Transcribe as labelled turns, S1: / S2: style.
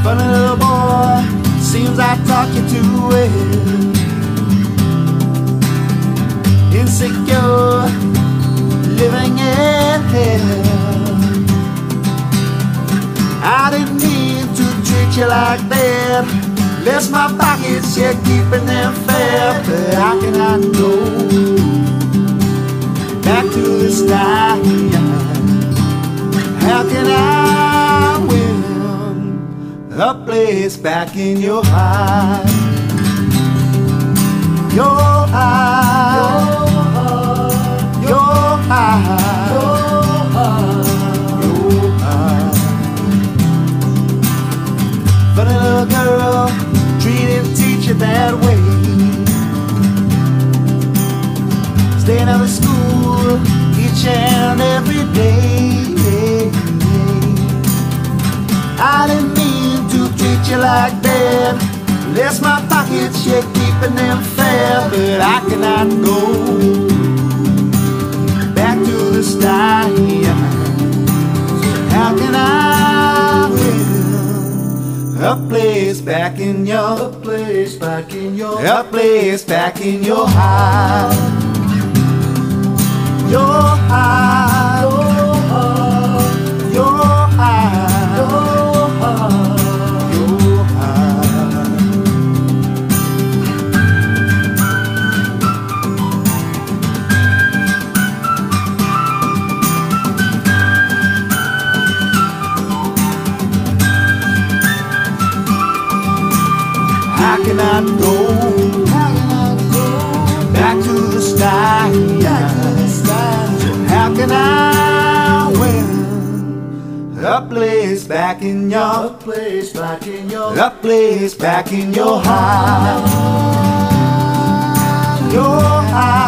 S1: Funny little boy, seems I taught you too well. Insecure, living in hell. I didn't mean to treat you like that. Bless my pockets, you're keeping them fair. But how can I go back to the start? How can I win a place back in your heart? Your heart, your heart, your heart. Funny little girl, treating teacher that way. Staying out of school each and every day. I didn't mean to treat you like that. Bless my pockets, you're keeping them fair. But I cannot go back to the start. How can I win a place back in your, place back in your, a place back in your heart? Your heart, your heart, your heart, your heart, your heart. How can I go back to the start? How can I win a place back in your, place back in your, a place back in your heart? Your heart.